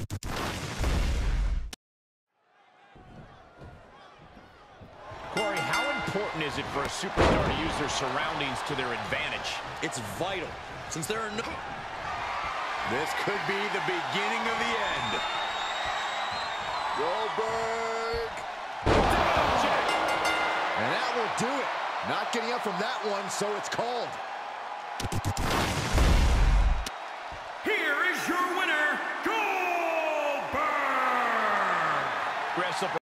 Corey, how important is it for a superstar to use their surroundings to their advantage? It's vital, since there are no... This could be the beginning of the end. Goldberg! And that will do it. Not getting up from that one, so it's called. Here is your winner,